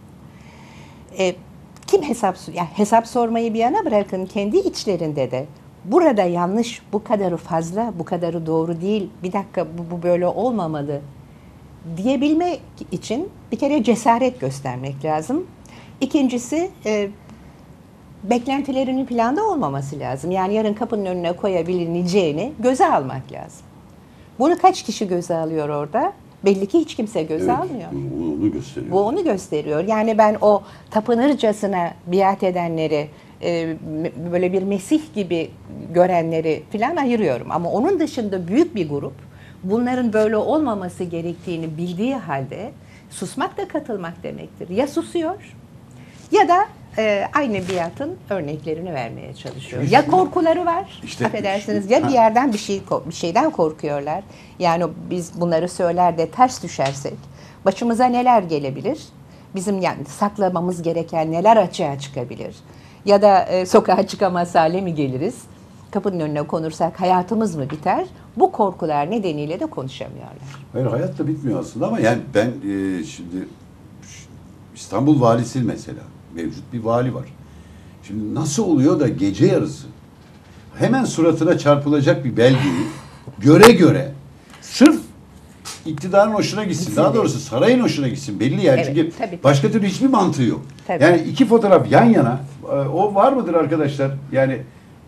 Kim hesap sormayı bir yana bırakın, kendi içlerinde de burada yanlış, bu kadarı fazla, bu kadarı doğru değil, bir dakika bu böyle olmamalı diyebilmek için bir kere cesaret göstermek lazım. İkincisi beklentilerinin planda olmaması lazım. Yani yarın kapının önüne koyabileceğini göze almak lazım. Bunu kaç kişi göze alıyor orada? Belli ki hiç kimse göze almıyor. Onu gösteriyor. Bu onu gösteriyor. Yani ben o tapınırcasına biat edenleri, böyle bir Mesih gibi görenleri falan ayırıyorum. Ama onun dışında büyük bir grup bunların böyle olmaması gerektiğini bildiği halde Susmak da katılmak demektir. Ya susuyor ya da aynı biatın örneklerini vermeye çalışıyor. Ya korkuları var, İşte- affedersiniz, ya bir yerden bir şeyden korkuyorlar. Yani biz bunları söyler de ters düşersek başımıza neler gelebilir? Bizim yani saklamamız gereken neler açığa çıkabilir? Ya da sokağa çıkamaz hale mi geliriz? Kapının önüne konursak hayatımız mı biter? Bu korkular nedeniyle de konuşamıyorlar. Hayır, hayat da bitmiyor aslında ama yani ben şimdi İstanbul valisi mesela, mevcut bir vali var. Şimdi nasıl oluyor da gece yarısı hemen suratına çarpılacak bir belgeyi göre göre sırf iktidarın hoşuna gitsin, daha doğrusu sarayın hoşuna gitsin belli yani, Evet, çünkü tabii. başka türlü hiçbir mantığı yok. Tabii. Yani iki fotoğraf yan yana, o var mıdır arkadaşlar? Yani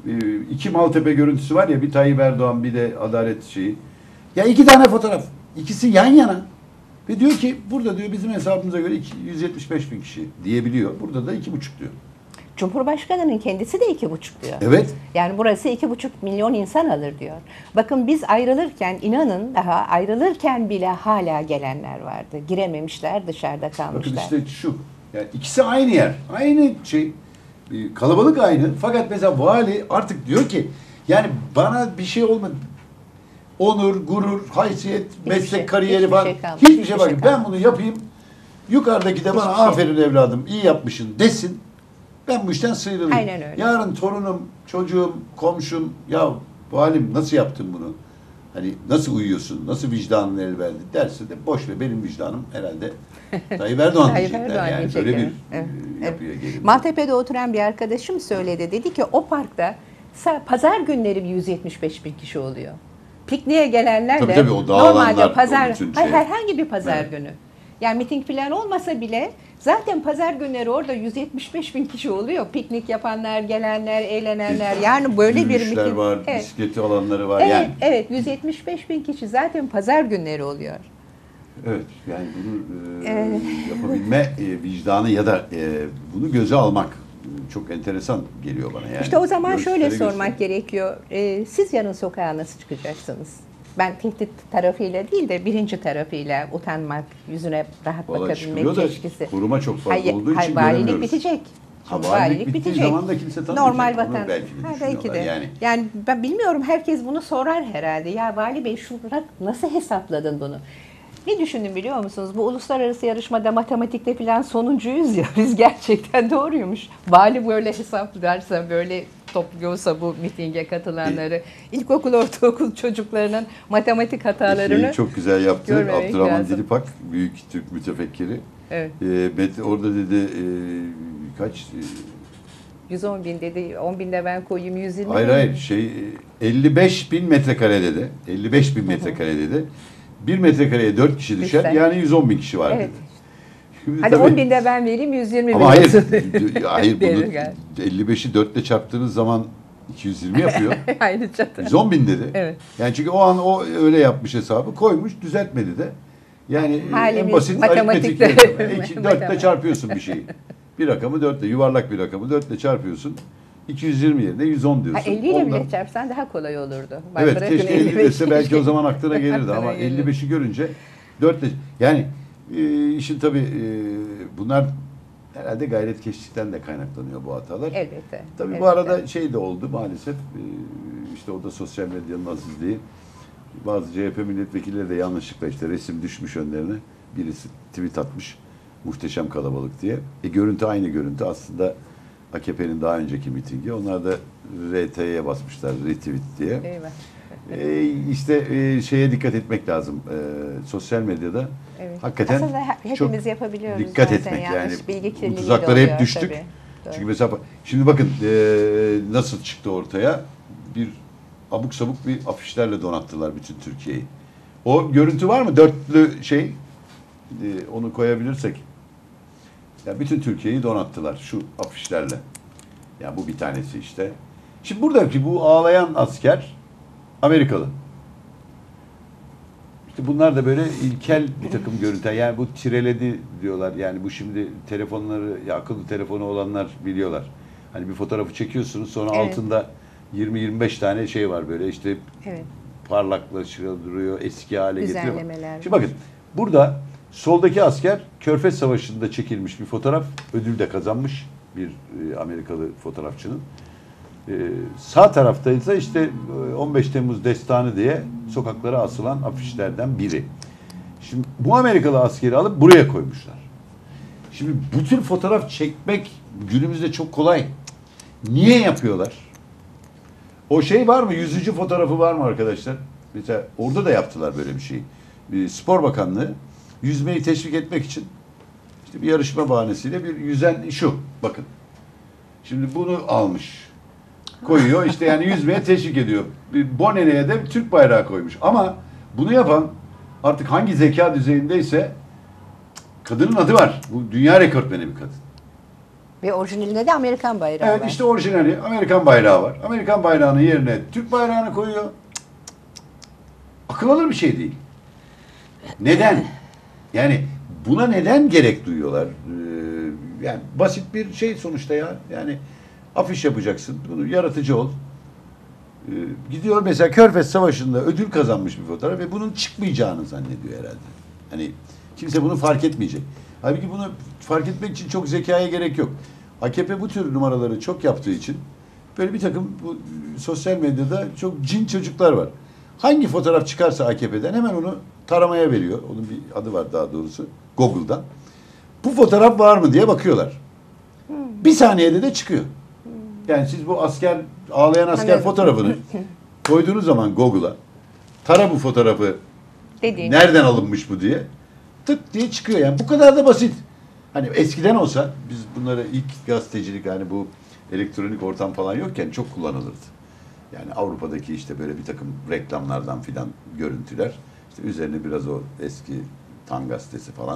iki Maltepe görüntüsü var ya, bir Tayyip Erdoğan bir de Adalet şeyi. Ya iki tane fotoğraf, ikisi yan yana ve diyor ki burada diyor bizim hesabımıza göre 175 bin kişi diyebiliyor. Burada da 2,5 diyor. Cumhurbaşkanının kendisi de 2,5 diyor. Evet. Yani burası 2,5 milyon insan alır diyor. Bakın biz ayrılırken, inanın daha ayrılırken bile hala gelenler vardı. Girememişler, dışarıda Bakın kalmışlar. işte şu. Yani ikisi aynı yer. Aynı şey. Kalabalık aynı. Fakat mesela vali artık diyor ki yani bana bir şey olmadı. Onur, gurur, haysiyet, meslek şey, kariyeri hiçbir falan. şey kalmadı, Hiçbir hiçbir şey şey bakın. Ben kalmadı. bunu yapayım. Yukarıdaki de bana Hiçbir şey. aferin evladım, iyi yapmışsın desin. Ben bu işten sıyrılayım. Aynen öyle. Yarın torunum, çocuğum, komşum, ya valim nasıl yaptın bunu? Hani nasıl uyuyorsun, nasıl vicdanın el verdi derse de boş ver, benim vicdanım herhalde Tayyip Erdoğan Tayyip diyecekler. Erdoğan Yani diyecek, böyle bir evet. Evet. yapıya gelir. Maltepe'de oturan bir arkadaşım söyledi. Dedi ki o parkta pazar günleri bir 175 bin kişi oluyor. Pikniğe gelenler Tabii de tabii, o dağılanlar, normalde o pazar, bütün hayır, şey. herhangi bir pazar Evet. günü. Yani miting falan olmasa bile zaten pazar günleri orada 175 bin kişi oluyor. Piknik yapanlar, gelenler, eğlenenler. Yani böyle bir Yürüyüşler miting. var, Evet. bisikleti alanları var Evet, yani. evet, 175 bin kişi zaten pazar günleri oluyor. Evet, yani bunu yapabilme vicdanı ya da bunu göze almak çok enteresan geliyor bana. Yani İşte o zaman şöyle görüşleri sormak gerekiyor. Siz yarın sokağa nasıl çıkacaksınız? Ben tehdit tarafıyla değil de birinci tarafıyla utanmak, yüzüne rahat Vallahi bakabilmek çıkılıyor da çeşkisi. koruma çok fazla olduğu için valilik göremiyoruz. bitecek. Ha, Şimdi valilik bittiği zaman da kimse tanımayacak. Normal Onu vatan. belki de Belki de. düşünüyorlar Yani ben bilmiyorum, herkes bunu sorar herhalde. Ya Vali Bey nasıl hesapladın bunu? Ne düşündüm biliyor musunuz? Bu uluslararası yarışmada matematikte falan sonuncuyuz ya. Biz gerçekten doğruymuş. Vali böyle hesaplarsa, böyle topluyorsa bu mitinge katılanları, ilkokul, ortaokul çocuklarının matematik hatalarını Şeyi çok güzel yaptı. görmemek Abdurrahman lazım. Dilipak, büyük Türk mütefekkiri. Evet. Orada dedi kaç 110 bin dedi, 10 binde ben koyayım 120 hayır bin. hayır 55 bin metrekare dedi. 55 bin metrekare dedi. 1 metrekareye 4 kişi düşer. Düşer. Yani 110 bin kişi var Evet. dedi. Şimdi Hadi tabii- 10 binde ben vereyim 120 bin. Ama hayır, olsun. hayır bunu Verir galiba. 55'i 4 ile çarptığınız zaman 220 yapıyor. Aynı çatı. 110 bin dedi. Evet. Yani çünkü o an o öyle yapmış hesabı, koymuş, düzeltmedi de. Yani en Halimiz basit matematikte- aritmetik yöntemi. 4 ile Matematik. çarpıyorsun bir şeyi. Bir rakamı 4 ile, yuvarlak bir rakamı 4 ile çarpıyorsun. 220 yerine 110 diyorsun. 50 ile bile Ondan- çarpsan daha kolay olurdu. Bak, Evet, bırakın keşke 50 55 dese belki keşke. o zaman aklına gelirdi Aklına ama gelirdi. 55'i görünce 4 ile yani işin tabii bunlar herhalde gayretkeşlikten de kaynaklanıyor bu hatalar. Elbette. Tabii bu elbette. arada şey de oldu maalesef, işte o da sosyal medyanın azizliği. Bazı CHP milletvekilleri de yanlışlıkla işte resim düşmüş önlerine. Birisi tweet atmış, muhteşem kalabalık diye. Görüntü aynı görüntü aslında AKP'nin daha önceki mitingi. Onlar da RT'ye basmışlar, retweet diye. Eyvah. İşte şeye dikkat etmek lazım. Sosyal medyada Evet. hakikaten Aslında çok hepimiz yapabiliyoruz dikkat zaten. etmek Yanlış yani. bilgi Bu kirliliği de tuzaklara hep oluyor düştük. tabii. Doğru. Çünkü mesela şimdi bakın nasıl çıktı ortaya, bir abuk sabuk bir afişlerle donattılar bütün Türkiye'yi. O görüntü var mı? Dörtlü şey, onu koyabilirsek. Ya bütün Türkiye'yi donattılar şu afişlerle. Ya bu bir tanesi işte. Şimdi buradaki bu ağlayan asker Amerikalı. İşte bunlar da böyle ilkel bir takım görüntüler. Yani bu tireledi diyorlar. Yani bu şimdi telefonları, ya akıllı telefonu olanlar biliyorlar. Hani bir fotoğrafı çekiyorsunuz, sonra Evet. altında 20-25 tane şey var böyle işte Evet. parlaklaşıyor, duruyor, eski hale getiriyor. Düzenlemeler. Şimdi bakın burada Soldaki asker Körfez Savaşı'nda çekilmiş bir fotoğraf. Ödül de kazanmış bir Amerikalı fotoğrafçının. Sağ tarafta ise işte 15 Temmuz destanı diye sokaklara asılan afişlerden biri. Şimdi bu Amerikalı askeri alıp buraya koymuşlar. Şimdi bu tür fotoğraf çekmek günümüzde çok kolay. Niye yapıyorlar? O şey var mı? 100. fotoğrafı var mı arkadaşlar? Mesela orada da yaptılar böyle bir şey. Spor Bakanlığı yüzmeyi teşvik etmek için işte bir yarışma bahanesiyle bir yüzen şu. Bakın. Şimdi bunu almış. Koyuyor. İşte yani yüzmeye teşvik ediyor. Bir boneneye de Türk bayrağı koymuş. Ama bunu yapan artık hangi zeka düzeyindeyse kadının adı var. Bu dünya rekortmeni bir kadın. Ve orijinalinde de Amerikan bayrağı Evet var. işte orijinali Amerikan bayrağı var. Amerikan bayrağının yerine Türk bayrağını koyuyor. Akıl alır bir şey değil. Neden? Yani buna neden gerek duyuyorlar? Yani basit bir şey sonuçta ya. Yani afiş yapacaksın. Bunu yaratıcı ol. Gidiyor mesela Körfez Savaşı'nda ödül kazanmış bir fotoğraf ve bunun çıkmayacağını zannediyor herhalde. Hani kimse bunu fark etmeyecek. Halbuki bunu fark etmek için çok zekaya gerek yok. AKP bu tür numaraları çok yaptığı için böyle bir takım bu sosyal medyada çok cin çocuklar var. Hangi fotoğraf çıkarsa AKP'den hemen onu taramaya veriyor. Onun bir adı var daha doğrusu. Google'dan. Bu fotoğraf var mı diye bakıyorlar. Bir saniyede de çıkıyor. Yani siz bu ağlayan asker fotoğrafını koyduğunuz zaman Google'a tara bu fotoğrafı nereden alınmış bu diye tık diye çıkıyor. Yani bu kadar da basit. Hani eskiden olsa biz bunları ilk gazetecilik hani bu elektronik ortam falan yokken çok kullanılırdı. Yani Avrupa'daki işte böyle bir takım reklamlardan filan görüntüler. İşte üzerine biraz o eski Tan gazetesi falan.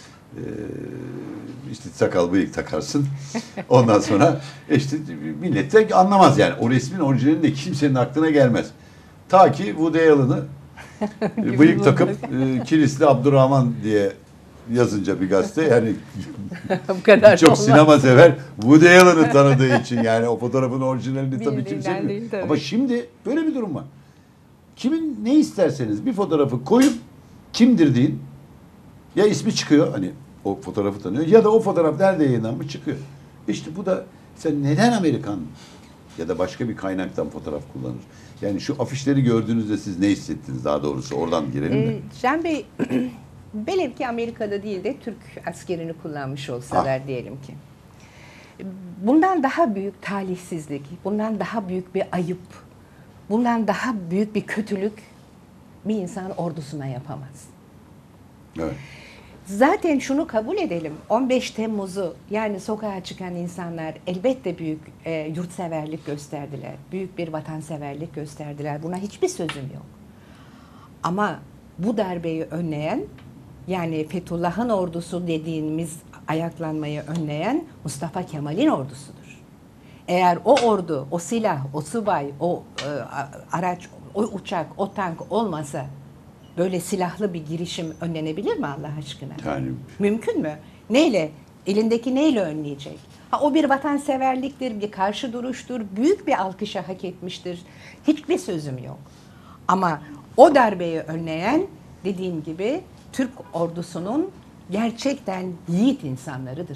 İşte sakal bıyık takarsın. Ondan sonra işte millet de anlamaz yani. O resmin orijinalinde kimsenin aklına gelmez. Ta ki Woody Allen'ı bıyık takıp Kilisli Abdurrahman diye yazınca bir gazete yani Bu kadar çok olmaz. sinema sever Woody Allen'ı tanıdığı için yani o fotoğrafın orijinalini tabii kimse Bildiğinden bilmiyor. değil tabii. Ama şimdi böyle bir durum var. Kimin ne isterseniz bir fotoğrafı koyup kimdir deyin. Ya ismi çıkıyor hani o fotoğrafı tanıyor ya da o fotoğraf nerede yayınlanmış çıkıyor. İşte bu da sen neden Amerikan ya da başka bir kaynaktan fotoğraf kullanır? Yani şu afişleri gördüğünüzde siz ne hissettiniz daha doğrusu oradan girelim de. Can Bey, velev ki Amerika'da değil de Türk askerini kullanmış olsalar diyelim ki. Bundan daha büyük talihsizlik, bundan daha büyük bir ayıp, bundan daha büyük bir kötülük bir insan ordusuna yapamaz. Evet. Zaten şunu kabul edelim, 15 Temmuz'u yani sokağa çıkan insanlar elbette büyük yurtseverlik gösterdiler, büyük bir vatanseverlik gösterdiler. Buna hiçbir sözüm yok. Ama bu darbeyi önleyen, yani Fethullah'ın ordusu dediğimiz ayaklanmayı önleyen Mustafa Kemal'in ordusudur. Eğer o ordu, o silah, o subay, o araç, o uçak, o tank olmasa böyle silahlı bir girişim önlenebilir mi Allah aşkına? Yani Mümkün mü? Neyle? Elindeki neyle önleyecek? Ha, o bir vatanseverliktir, bir karşı duruştur, büyük bir alkışa hak etmiştir. Hiçbir sözüm yok. Ama o darbeyi önleyen dediğim gibi Türk ordusunun gerçekten yiğit insanlarıdır.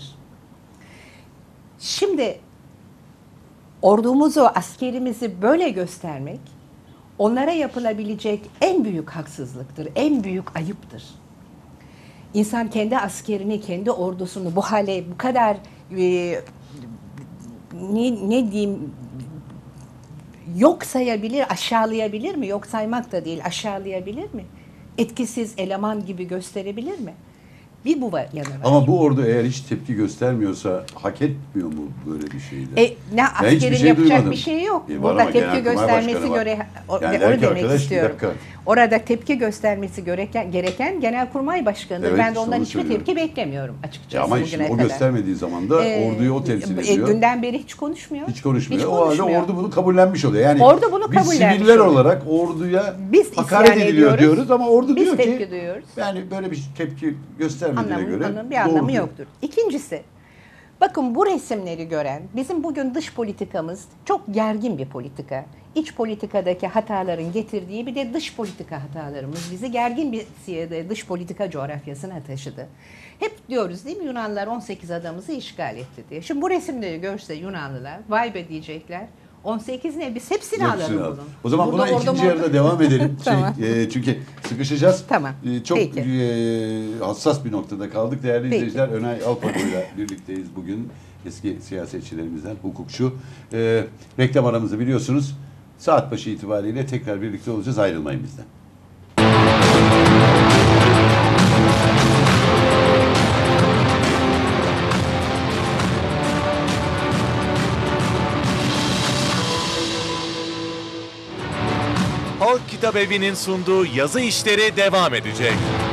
Şimdi ordumuzu, askerimizi böyle göstermek onlara yapılabilecek en büyük haksızlıktır, en büyük ayıptır. İnsan kendi askerini, kendi ordusunu bu hale, bu kadar ne diyeyim yok sayabilir, aşağılayabilir mi? Yok saymak da değil, aşağılayabilir mi? Etkisiz eleman gibi gösterebilir mi? Bir bu yanı var. ama bu ordu eğer hiç tepki göstermiyorsa hak etmiyor mu böyle bir şeyde? Ne askerin yapacak bir şey yok. Var Burada ama tepki Genelkurmay göstermesi Başkanı var. Yani der onu ki demek arkadaş, bir istiyorum. dakika. Orada tepki göstermesi gereken Genelkurmay Başkanı. Evet, Ben de işte ondan onu hiçbir söylüyorum. tepki beklemiyorum açıkçası Ama bugüne şimdi o kadar. göstermediği zaman da orduyu o temsil ediyor. Dünden beri hiç konuşmuyor. Hiç konuşmuyor. Hiç O halde konuşmuyor. ordu bunu kabullenmiş oluyor. Yani Ordu bunu biz kabullenmiş siviller oluyor. olarak orduya Biz hakaret isyan ediliyor ediyoruz. diyoruz ama ordu Biz diyor ki tepki duyuyoruz. yani böyle bir tepki göstermediğine göre Bir anlamı doğru diyor. yoktur. İkincisi, Bakın bu resimleri gören, bizim bugün dış politikamız çok gergin bir politika. İç politikadaki hataların getirdiği bir de dış politika hatalarımız bizi gergin bir dış politika coğrafyasına taşıdı. Hep diyoruz değil mi, Yunanlılar 18 adamızı işgal etti diye. Şimdi bu resimleri görse Yunanlılar vay be diyecekler. 18 ne? Biz hepsini alalım bunun. O zaman Burada buna orada ikinci yarıda devam edelim. Tamam. Çünkü sıkışacağız. Tamam. Çok Peki. hassas bir noktada kaldık. Değerli Peki. izleyiciler, Önay Alpago'yla birlikteyiz bugün. Eski siyasetçilerimizden, hukukçu. Reklam aramızı biliyorsunuz. Saat başı itibariyle tekrar birlikte olacağız. Ayrılmayın bizden. Halk Kitap Evi'nin sunduğu Yazı İşleri devam edecek.